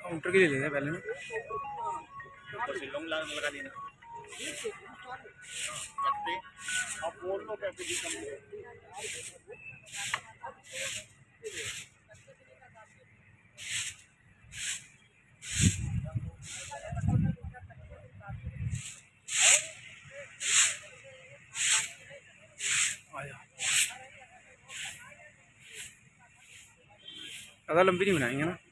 Counter के लिए ले पहले ना, ऊपर से लॉन्ग लगा देना। आप बोल लो कैसे ज़्यादा लंबी नहीं बनाएंगे ना।